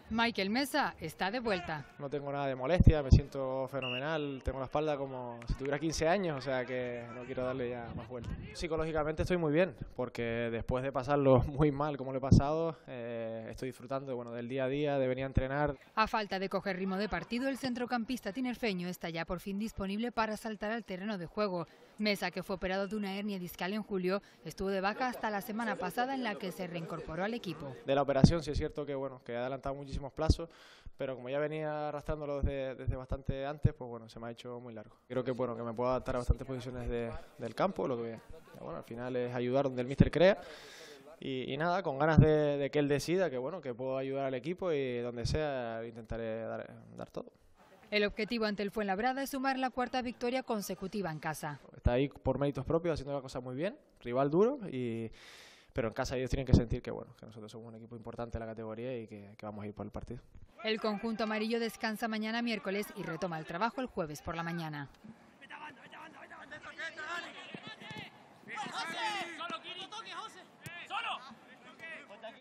Michael Mesa está de vuelta. No tengo nada de molestia, me siento fenomenal, tengo la espalda como si tuviera 15 años, o sea que no quiero darle ya más vuelta. Psicológicamente estoy muy bien, porque después de pasarlo muy mal como lo he pasado, estoy disfrutando del día a día, de venir a entrenar. A falta de coger ritmo de partido, el centrocampista tinerfeño está ya por fin disponible para saltar al terreno de juego. Mesa, que fue operado de una hernia discal en julio, estuvo de baja hasta la semana pasada en la que se reincorporó al equipo. De la operación sí es cierto que que he adelantado muchísimos plazos, pero como ya venía arrastrándolo desde bastante antes, pues se me ha hecho muy largo. Creo que que me puedo adaptar a bastantes posiciones del campo, lo que al final es ayudar donde el míster crea. Y nada, con ganas de que él decida que puedo ayudar al equipo y donde sea intentaré dar todo. El objetivo ante el Fuenlabrada es sumar la cuarta victoria consecutiva en casa. Está ahí por méritos propios haciendo la cosa muy bien, rival duro, pero en casa ellos tienen que sentir que nosotros somos un equipo importante en la categoría y que vamos a ir por el partido. El conjunto amarillo descansa mañana miércoles y retoma el trabajo el jueves por la mañana.